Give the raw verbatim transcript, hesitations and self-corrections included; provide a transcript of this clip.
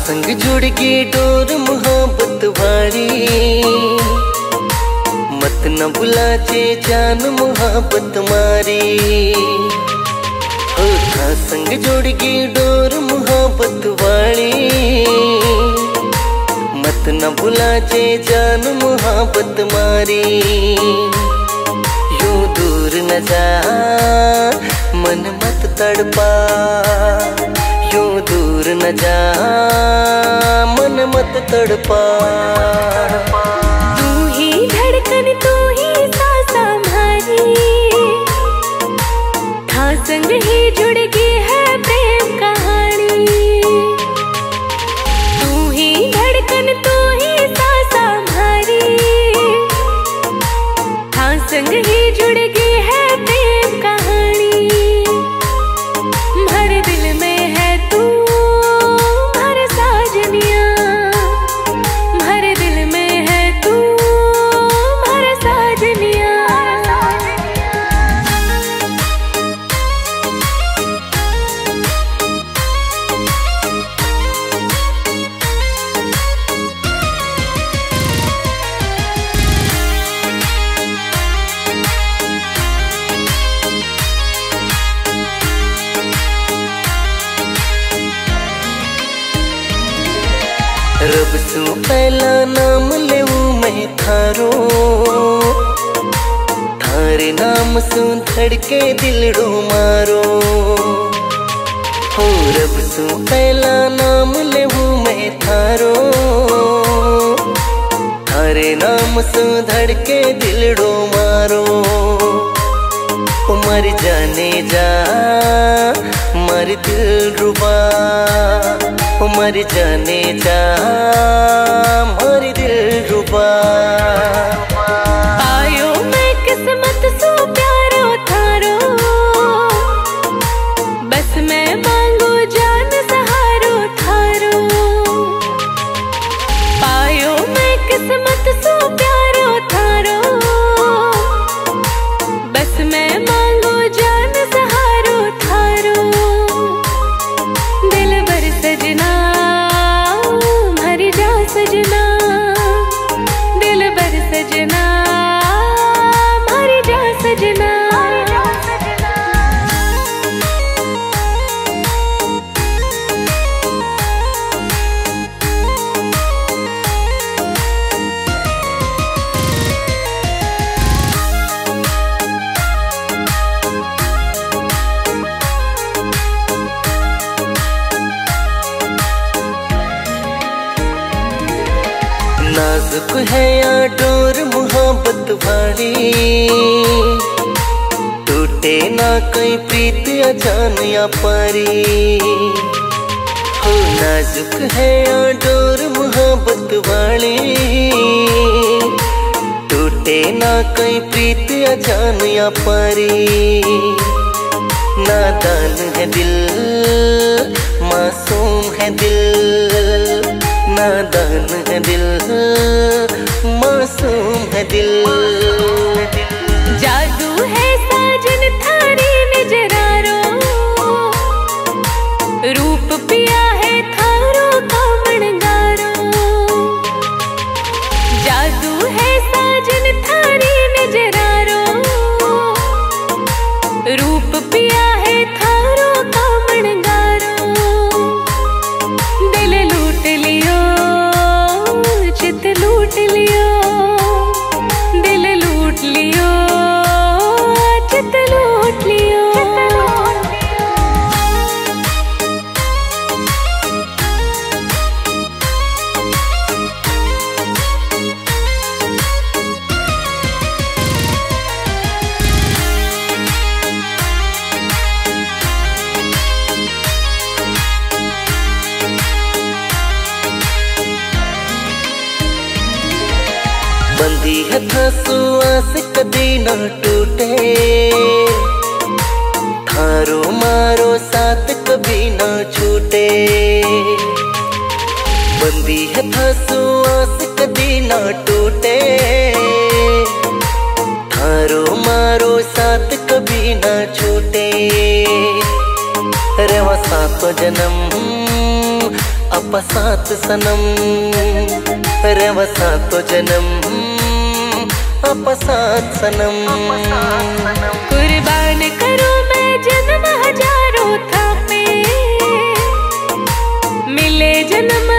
संग जुड़ गई डोर मोहब्बत वाली, मत न भुला जे जान मोहब्बत मारी। हो था संग जुड़ गई डोर मोहब्बत वाली, मत न भुला जे जान मोहब्बत मारी। यूं दूर न जा मन मत तड़पा, यूं दूर न जा मन मत तड़पा। तू ही धड़कन तू ही सांस हमारी, था संग ही जुड़ गई है प्रेम कहानी। तू ही धड़कन तू ही सांस हमारी, था संग ही जुड़ गई है प्रेम कहानी। भर दिल में है तू भर साजनिया, भर दिल में है तू भर साजनिया। रब सू पहला नाम लेऊ मैं थारो, थारे नाम सू धड़के दिलड़ो मारो। हो रब सू पहला नाम लेऊ मैं थारो, थारे नाम सू धड़के दिलड़ो मारो। मर जाने जा मर दिल रुबा, मर जाने जा मर दिल रुबा। आयो मैं किस्मत सो प्यारो थारो, बस मैं मांगू जान सहारो थारो। पायो मैं किस्मत सो प्यारो थारो, बस मैं मांगू जान सहारो थारो। दिल भर सजना भर जा सजना, दिल भर सजना भर जा सजना। नाजुक है या डोर मोहब्बत वाली, टूटे ना कोई प्रीत या जान या पारी। हो नाजुक है या डोर मोहब्बत वाली, टूटे ना कोई प्रीत या जान या पारी। नादान है दिल मासूम है दिल, नादान है दिल मासूम है दिल। जादू है साजन थारी नजरारो, रूप पिया है थारो का मणगारो। जादू है साजन थारी नजरारो, रूप पिया है थारो का मणगारो। दिल लूट लियो चित लूट लियो, दिल लूट लियो चित लूट लियो। बंदी है थासु आस कदी न टूटे, थारो मारो साथ कभी न छूटे। बंदी है थासु आस कदी न टूटे, थारो मारो साथ कभी न छूटे। रेवा सातो जन्म अपा साथ सनम रेवा सातो जन्म अपा साथ सनम। कुर्बान करूं मैं जन्म हजारों था पे मिले जन्म